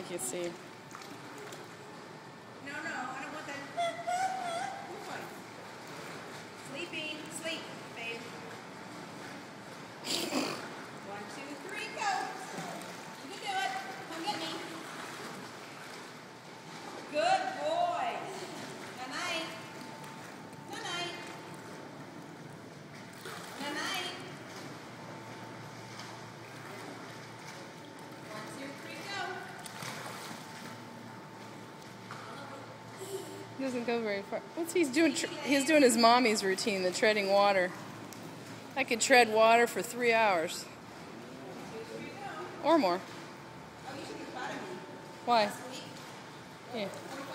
I can see. No, I don't want that. Good boy. Sleeping. Sleep, babe. 1, 2, 3, go. You can do it. Come get me. Good boy. Good night. Good night. Good night. 1, 2, 3, go. He doesn't go very far. What's he's doing? He's doing his mommy's routine, the treading water. I could tread water for 3 hours. Or more. Oh, you should be proud of me. Why? Last week, Yeah.